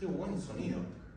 Qué buen sonido.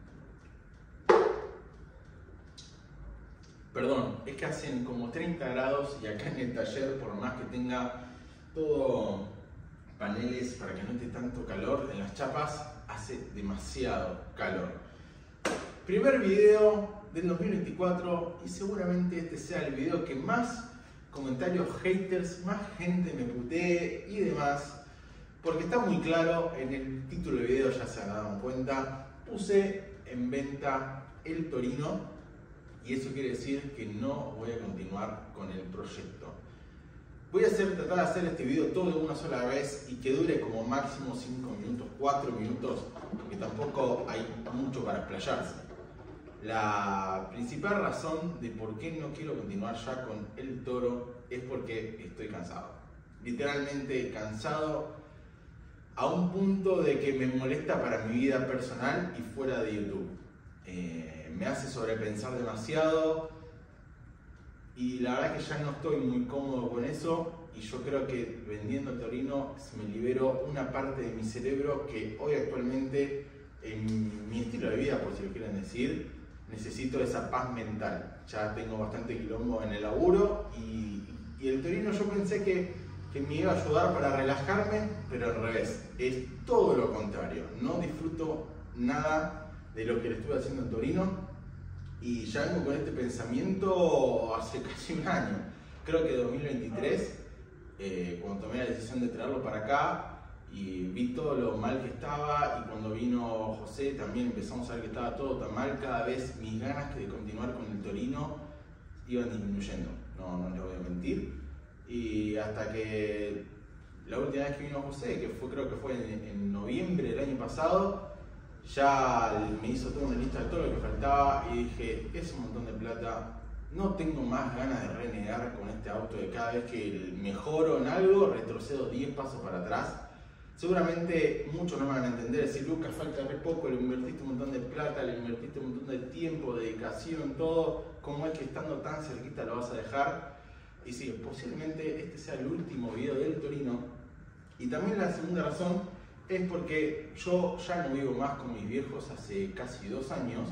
Perdón, es que hacen como 30 grados y acá en el taller, por más que tenga todo paneles para que no esté tanto calor, en las chapas hace demasiado calor. Primer video del 2024 y seguramente este sea el video que más comentarios haters, más gente me putee y demás, porque está muy claro, en el título del video ya se han dado cuenta, puse en venta el Torino y eso quiere decir que no voy a continuar con el proyecto. Voy a tratar de hacer este video todo de una sola vez y que dure como máximo 5 minutos, 4 minutos, porque tampoco hay mucho para explayarse. La principal razón de por qué no quiero continuar ya con el Toro es porque estoy cansado. Literalmente cansado a un punto de que me molesta para mi vida personal y fuera de YouTube. Me hace sobrepensar demasiado y la verdad que ya no estoy muy cómodo con eso y yo creo que vendiendo el Torino me libero una parte de mi cerebro que hoy actualmente en mi estilo de vida, por si lo quieren decir, necesito esa paz mental. Ya tengo bastante quilombo en el laburo y el Torino yo pensé que me iba a ayudar para relajarme, pero al revés, es todo lo contrario. No disfruto nada de lo que le estuve haciendo en Torino y ya vengo con este pensamiento hace casi un año. Creo que 2023, cuando tomé la decisión de traerlo para acá y vi todo lo mal que estaba, y cuando vino José también empezamos a ver que estaba todo tan mal, cada vez mis ganas de continuar con el Torino iban disminuyendo, no les voy a mentir. Y hasta que la última vez que vino José, que creo que fue en noviembre del año pasado, ya me hizo toda una lista de todo lo que faltaba y dije, es un montón de plata, no tengo más ganas de renegar con este auto, de cada vez que mejoro en algo retrocedo 10 pasos para atrás. Seguramente muchos no me van a entender, decir, Lucas, falta re poco, le invertiste un montón de plata, le invertiste un montón de tiempo, dedicación, todo, ¿cómo es que estando tan cerquita lo vas a dejar? Y sí, posiblemente este sea el último video del Torino. Y también la segunda razón es porque yo ya no vivo más con mis viejos hace casi 2 años.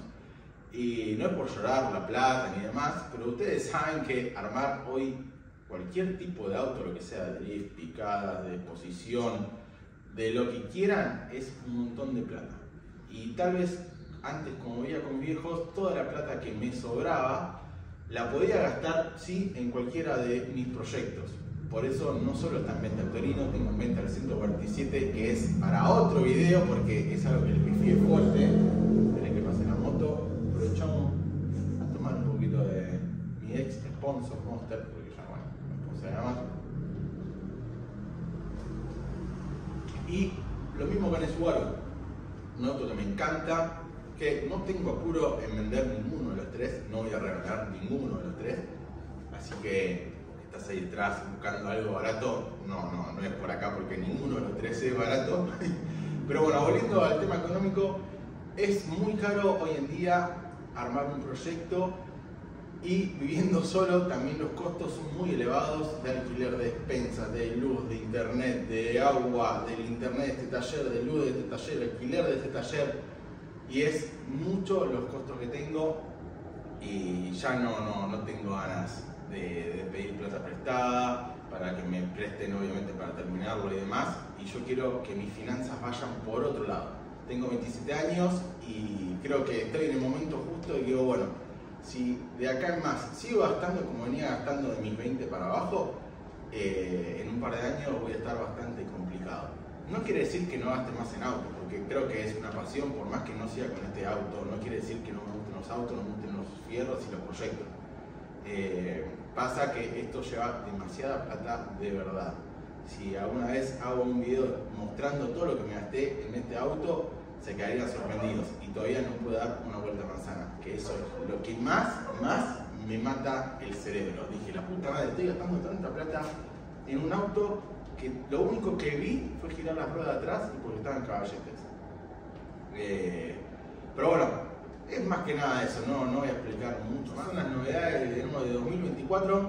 Y no es por llorar la plata ni demás, pero ustedes saben que armar hoy cualquier tipo de auto, lo que sea, de drift, picadas, de exposición, de lo que quieran, es un montón de plata. Y tal vez antes, como vivía con mis viejos, toda la plata que me sobraba la podía gastar, sí, en cualquiera de mis proyectos. Por eso no solo está en venta el Torino, tengo en venta el 147, que es para otro video, porque es algo que le pifié fuerte. Desde que pasé la moto, aprovechamos a tomar un poquito de mi ex sponsor Monster, porque ya, bueno, no puedo saber nada más. Y lo mismo con el Subaru, un auto que me encanta, que no tengo apuro en vender ninguno de los 3, no voy a regalar ninguno de los 3, así que estás ahí detrás buscando algo barato, no es por acá porque ninguno de los 3 es barato. Pero bueno, volviendo al tema económico, es muy caro hoy en día armar un proyecto y viviendo solo también los costos son muy elevados de alquiler, de despensas, de luz, de internet, de agua, del internet de este taller, de luz de este taller, alquiler de este taller. Y es mucho los costos que tengo y ya no tengo ganas de pedir plata prestada para que me presten, obviamente, para terminarlo y demás. Y yo quiero que mis finanzas vayan por otro lado. Tengo 27 años y creo que estoy en el momento justo y digo, bueno, si de acá en más sigo gastando como venía gastando de mis 20 para abajo, en un par de años voy a estar bastante complicado. No quiere decir que no gaste más en autos, porque creo que es una pasión, por más que no siga con este auto. No quiere decir que no me gusten los autos, no me gusten los fierros y los proyectos. Pasa que esto lleva demasiada plata de verdad. Si alguna vez hago un video mostrando todo lo que me gasté en este auto, se quedarían sorprendidos y todavía no puedo dar una vuelta a manzana, que eso es lo que más me mata el cerebro. Dije, la puta madre, estoy gastando tanta plata en un auto que lo único que vi fue girar las ruedas de atrás y porque estaban caballetes. Pero bueno, es más que nada eso, no voy a explicar mucho más. Unas novedades de 2024,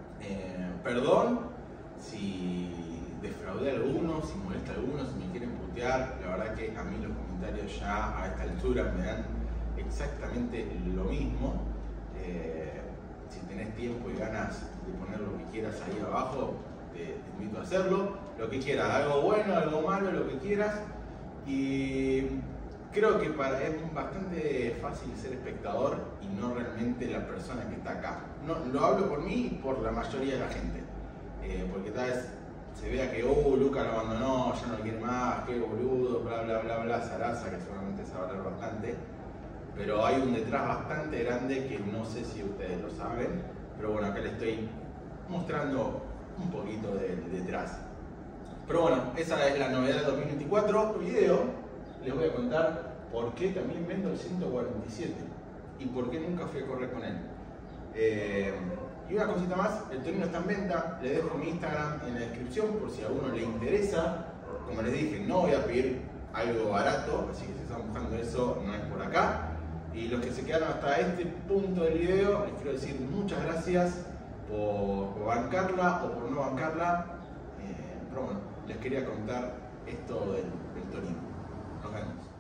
perdón si defraudé a algunos, si molesta a algunos, si me quieren putear. putear, la verdad que a mí los comentarios ya a esta altura me dan exactamente lo mismo. Si tenés tiempo y ganas de poner lo que quieras ahí abajo, te invito a hacerlo, lo que quieras, algo bueno, algo malo, lo que quieras. Y creo que es bastante fácil ser espectador y no realmente la persona que está acá. No, lo hablo por mí y por la mayoría de la gente, porque tal vez se vea que Luca lo abandonó, ya no lo quiere más, qué boludo, bla bla bla bla, zaraza, que seguramente se va a hablar bastante, pero hay un detrás bastante grande que no sé si ustedes lo saben, pero bueno, acá les estoy mostrando un poquito del detrás. Pero bueno, esa es la novedad del 2024 video. Les voy a contar por qué también vendo el 147 y por qué nunca fui a correr con él. Y una cosita más, el Torino está en venta, les dejo mi Instagram en la descripción por si a uno le interesa. Como les dije, no voy a pedir algo barato, así que si están buscando eso, no es por acá. Y los que se quedaron hasta este punto del video, les quiero decir muchas gracias por bancarla o por no bancarla. Pero bueno, les quería contar esto del Torino. Nos vemos.